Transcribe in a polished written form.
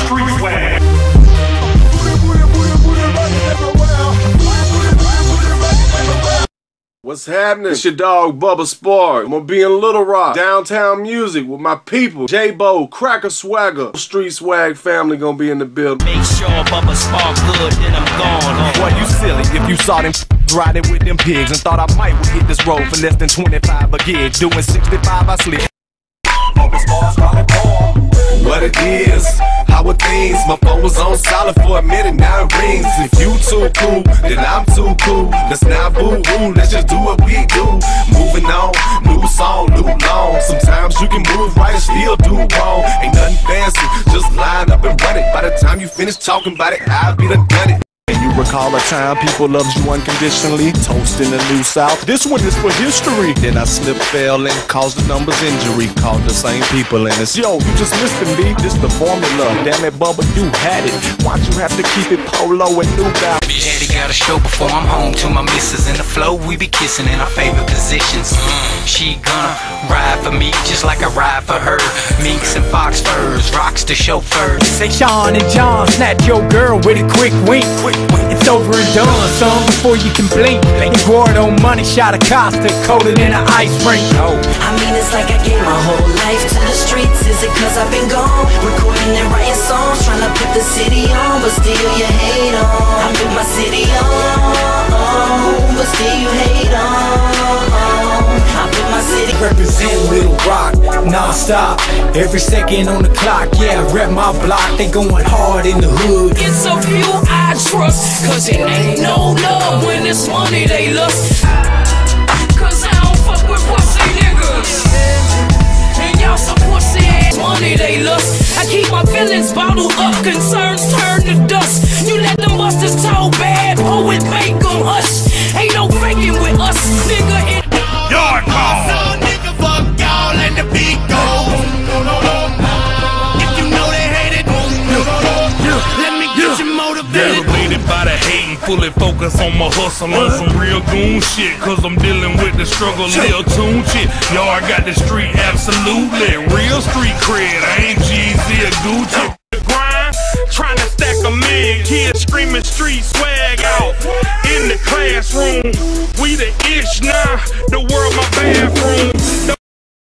street swag. What's happening? It's your dog Bubba Spark. I'm gonna be in Little Rock, downtown music with my people. J-Bo, Cracker Swagger, Street Swag family gonna be in the building. Make sure Bubba Spark good, then I'm gone. Boy, you silly if you saw them riding with them pigs and thought I might hit this road for less than 25 a gig. Doing 65, I slip. Bubba Spark's calling for what it is, how it things. My phone was on solid for a minute, now it rings. If you too cool, then I'm too cool. Let's not boo-hoo, let's just do what we do. Moving on, new song, new long. Sometimes you can move right and still do wrong. Ain't nothing fancy, just line up and run it. By the time you finish talking about it, I'll be done done it. You recall a time people loved you unconditionally, toasting the New South. This one is for history. Then I slipped, fell, and caused the numbers injury. Called the same people and it's, yo, you just missed me. This the formula. Damn it, Bubba, you had it. Why'd you have to keep it polo and new balance? Daddy got a show before I'm home. To my missus in the flow, we be kissing in our favorite positions. She gonna ride for me just like I ride for her. Minks and fox furs, rocks the chauffeurs. Say Sean and John, snatch your girl with a quick wink. It's over and done, son, before you can blink. Eduardo money shot a Costa, colder than an ice rink. I mean, it's like I gave my whole life to the streets. Is it cause I've been gone? Recording and writing songs, trying to put the city on, but still you hate on. I put my city on, but still you hate on. I put my city. Represent Little Rock, non-stop. Every second on the clock, yeah, rep my block. They going hard in the hood. It's a few I trust, cause it ain't no love when it's money they lust. Cause I don't fuck with pussy niggas, and y'all some pussy ass money they lust. I keep my feelings bottled up, concerns turn to dust. You let them busters talk bad, poet make them hush. Ain't no faking with us, nigga. Yard call. So nigga, fuck y'all, let the beat go. If you know they hate it, let me get you motivated. Motivated by the hating, fully focused on my hustle, on some real goon shit. Cause I'm dealing with the struggle, Lil Tune shit. Y'all got the street, absolutely. Real street cred, I ain't Jeezy or Gucci. Grind, trying to stack a million. Kids screaming street swag out in the classroom. We the ish now, the world my bathroom.